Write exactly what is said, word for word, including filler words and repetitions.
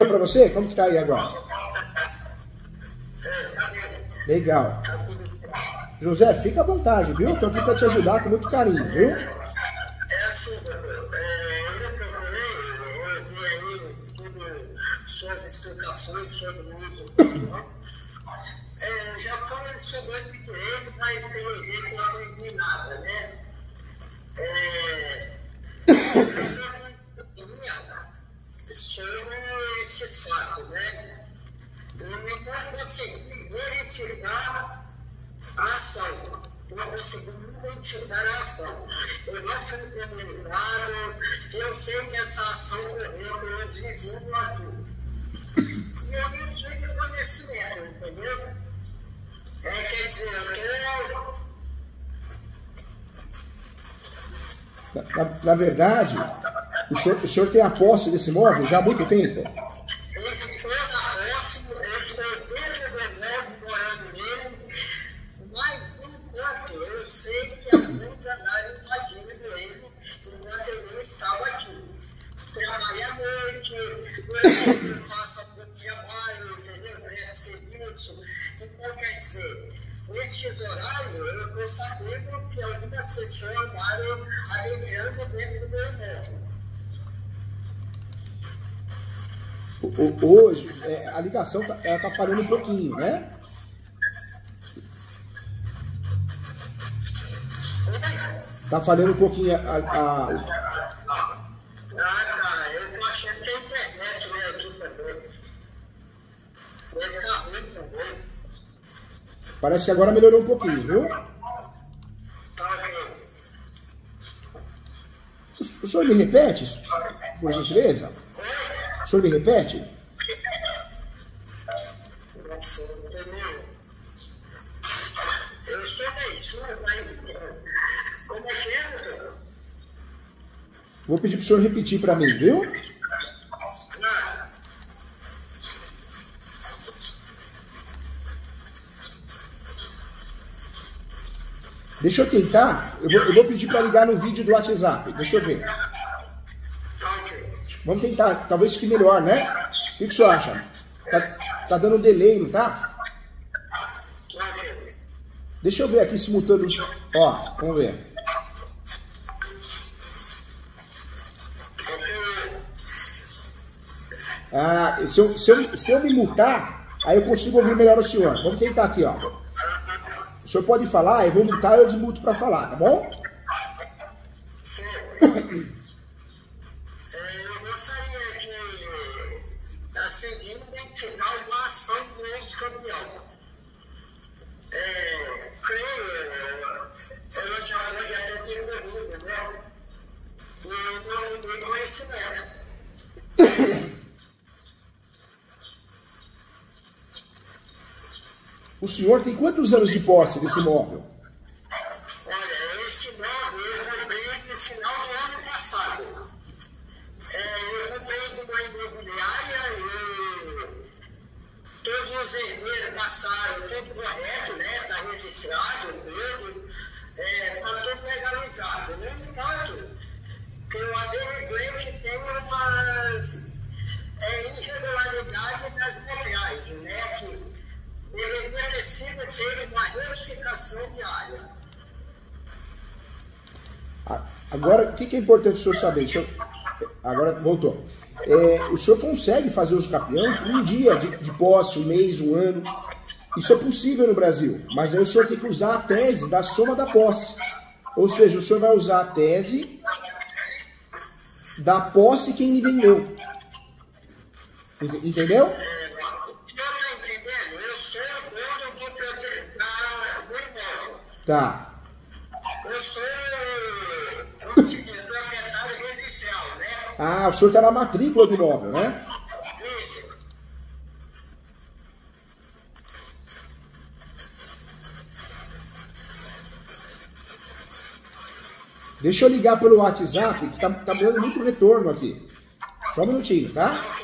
pra você? Como que tá aí agora? Legal. José, fica à vontade, viu? Tô aqui pra te ajudar com muito carinho, viu? É assim, doutor, é, eu já procurei, eu vi aí tudo, suas explicações sobre o uso, é, já foi sobre o pequeno, mas tem a ver que eu não aprendi nada, né? É, sobre esses fatos, né? Eu não consegui verificar a ação. Não consegui identificar a ação. Eu não fui comunicado, eu sei que essa ação ocorreu pelo vizinho aqui. E eu não tive conhecimento, entendeu? É, quer dizer, eu Na, na, na verdade, o senhor, o senhor tem a posse desse imóvel já há muito tempo? eu estou na posse, eu estou desde o governo morando nele, mas por enquanto eu sei que alguns andaram invadindo ele enquanto ele estava aqui. Trabalha à noite, eu faço algum trabalho, entendeu? Presta serviço. Então, quer dizer, nesses horários eu estou sabendo que algumas pessoas andaram adentrando dentro do meu imóvel. Hoje, é, a ligação tá, ela tá falhando um pouquinho, né? Tá falhando um pouquinho a... a... Ah, tá. Eu tô achando que a internet veio aqui também. Vai ficar ruim também. Parece que agora melhorou um pouquinho, viu? Tá ok. O, o senhor me repete, por gentileza? O senhor me repete? Nossa, entendeu? Eu sou meio surdo, mas como é que é, doutor? Vou pedir pro senhor repetir para mim, viu? Ah, Deixa eu tentar. Eu vou, eu vou pedir para ligar no vídeo do WhatsApp. Deixa eu ver. tá ok. Vamos tentar. Talvez fique melhor, né? O que, que o senhor acha? Tá, tá dando delay, não tá? Tá ok. Deixa eu ver aqui simultâneo. Ó, vamos ver. Ah, se eu, se, eu, se eu me mutar, aí eu consigo ouvir melhor o senhor. Vamos tentar aqui, ó. O senhor pode falar, eu vou mutar e eu desmuto para falar, tá bom? Eu gostaria de, assim, de identificar uma ação do nosso caminhão. É, creio, ela já pode até ter comigo, né? E eu não tenho conhecimento. O senhor tem quantos anos de posse desse imóvel? Olha, esse imóvel eu comprei no final do ano passado. É, eu comprei de uma imobiliária e todos os herdeiros passaram tudo correto, né? Está registrado, tudo. Está tudo legalizado. No entanto, que eu averiguei que tem umas é, irregularidades nas bloqueagens, né? Que deveria ter sido feita uma retificação de área. Agora, o que é importante o senhor saber? O senhor... Agora, voltou. É, o senhor consegue fazer os capião por um dia de, de posse, um mês, um ano. Isso é possível no Brasil. Mas aí o senhor tem que usar a tese da soma da posse. Ou seja, o senhor vai usar a tese da posse quem lhe vendeu. Entendeu? Tá. Eu sou proprietário residencial, né? Ah, o senhor está na matrícula do imóvel, né? Isso. Deixa eu ligar pelo WhatsApp, que tá, tá dando muito retorno aqui. Só um minutinho, tá?